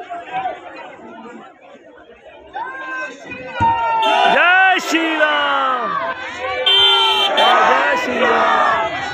जय श्री राम, जय श्री राम।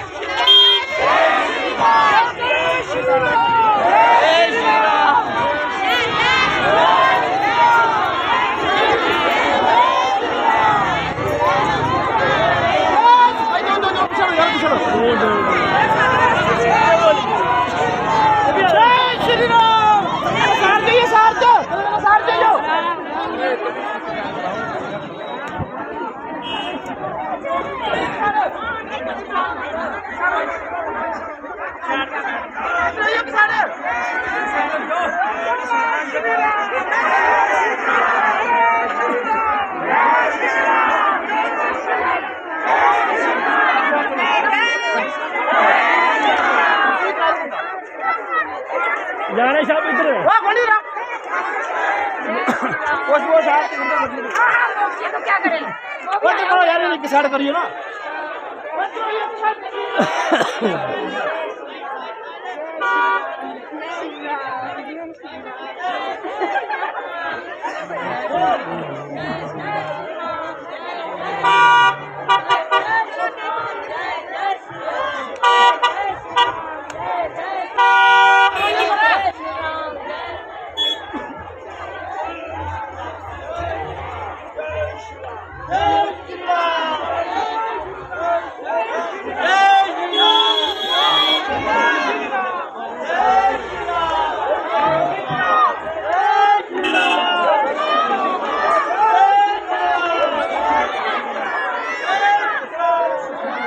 जाने साहब इधर वो साहब ये तो क्या करें वो तो यार ये डिसाइड करिए ना।